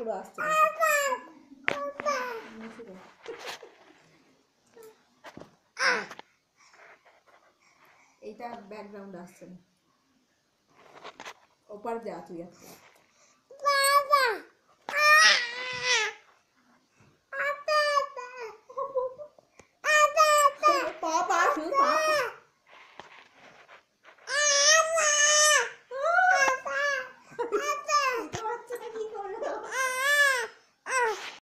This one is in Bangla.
কথাগুলো আসছে এইটা ব্যাকগ্রাউন্ড আসছে না ওপার যা তুই